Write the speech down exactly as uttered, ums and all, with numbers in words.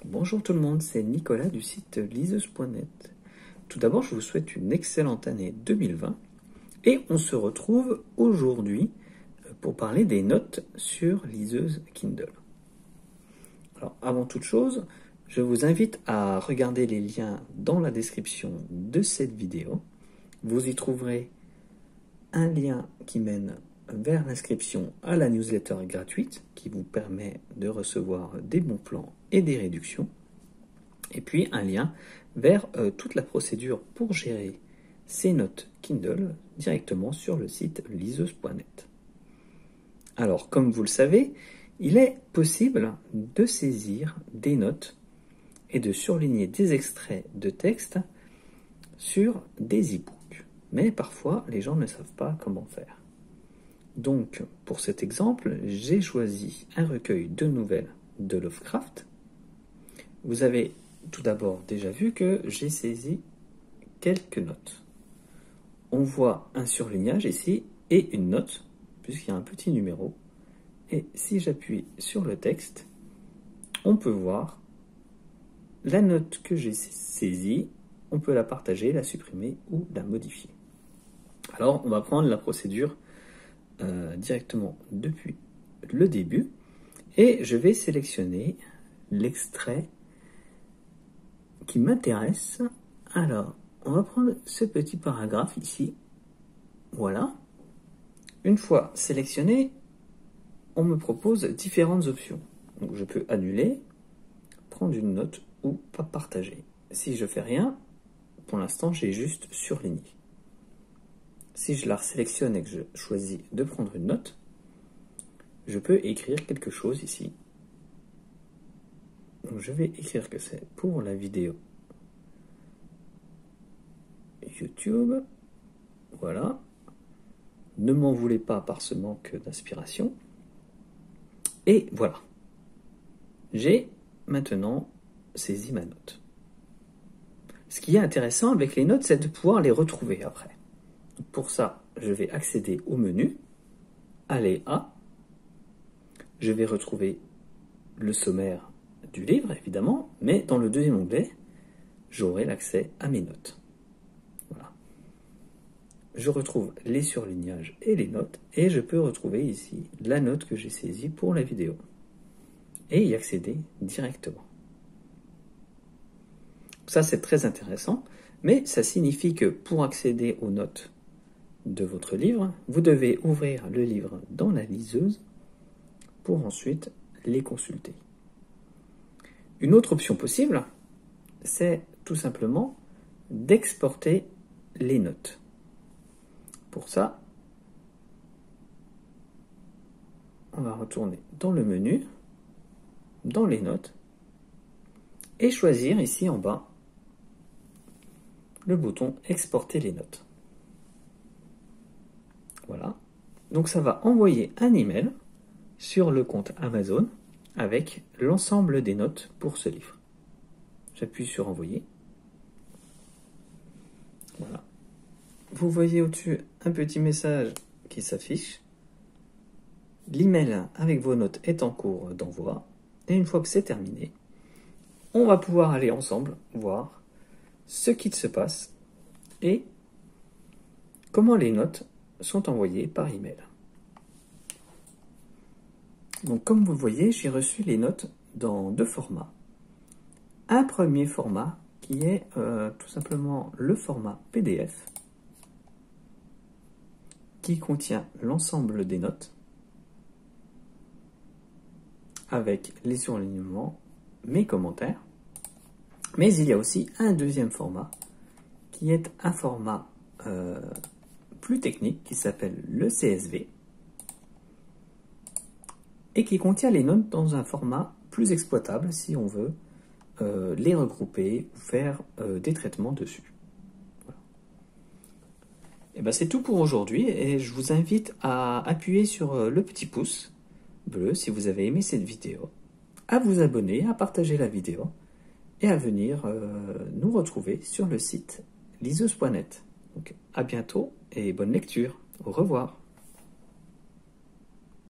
Bonjour tout le monde, c'est Nicolas du site liseuse point net. Tout d'abord, je vous souhaite une excellente année deux mille vingt et on se retrouve aujourd'hui pour parler des notes sur liseuse Kindle. Alors, avant toute chose, je vous invite à regarder les liens dans la description de cette vidéo. Vous y trouverez un lien qui mène vers l'inscription à la newsletter gratuite qui vous permet de recevoir des bons plans et des réductions, et puis un lien vers euh, toute la procédure pour gérer ces notes Kindle directement sur le site liseuse point net. Alors, comme vous le savez, il est possible de saisir des notes et de surligner des extraits de texte sur des e-books. Mais parfois, les gens ne savent pas comment faire. Donc, pour cet exemple, j'ai choisi un recueil de nouvelles de Lovecraft. Vous avez tout d'abord déjà vu que j'ai saisi quelques notes. On voit un surlignage ici et une note, puisqu'il y a un petit numéro. Et si j'appuie sur le texte, on peut voir la note que j'ai saisie. On peut la partager, la supprimer ou la modifier. Alors, on va prendre la procédure euh, directement depuis le début. Et je vais sélectionner l'extrait qui m'intéresse. Alors, on va prendre ce petit paragraphe ici. Voilà. Une fois sélectionné, on me propose différentes options. Donc, je peux annuler, prendre une note ou pas partager. Si je fais rien, pour l'instant, j'ai juste surligné. Si je la sélectionne et que je choisis de prendre une note, je peux écrire quelque chose ici. Donc je vais écrire que c'est pour la vidéo YouTube. Voilà. Ne m'en voulez pas par ce manque d'inspiration. Et voilà. J'ai maintenant saisi ma note. Ce qui est intéressant avec les notes, c'est de pouvoir les retrouver après. Pour ça, je vais accéder au menu, aller à, je vais retrouver le sommaire du livre, évidemment, mais dans le deuxième onglet, j'aurai l'accès à mes notes. Voilà. Je retrouve les surlignages et les notes, et je peux retrouver ici la note que j'ai saisie pour la vidéo, et y accéder directement. Ça, c'est très intéressant, mais ça signifie que pour accéder aux notes de votre livre, vous devez ouvrir le livre dans la liseuse pour ensuite les consulter. Une autre option possible, c'est tout simplement d'exporter les notes. Pour ça, on va retourner dans le menu, dans les notes, et choisir ici en bas le bouton « Exporter les notes ». Voilà. Donc ça va envoyer un email sur le compte Amazon avec l'ensemble des notes pour ce livre. J'appuie sur envoyer. Voilà. Vous voyez au-dessus un petit message qui s'affiche. L'email avec vos notes est en cours d'envoi. Et une fois que c'est terminé, on va pouvoir aller ensemble voir ce qu'il se passe et comment les notes sont envoyées par email. Donc comme vous le voyez, j'ai reçu les notes dans deux formats. Un premier format qui est euh, tout simplement le format P D F qui contient l'ensemble des notes avec les surlignements, mes commentaires. Mais il y a aussi un deuxième format qui est un format euh, plus technique qui s'appelle le C S V et qui contient les notes dans un format plus exploitable si on veut euh, les regrouper ou faire euh, des traitements dessus. Voilà. Et ben c'est tout pour aujourd'hui et je vous invite à appuyer sur le petit pouce bleu si vous avez aimé cette vidéo, à vous abonner, à partager la vidéo et à venir euh, nous retrouver sur le site liseuse point net. Donc à bientôt et bonne lecture. Au revoir.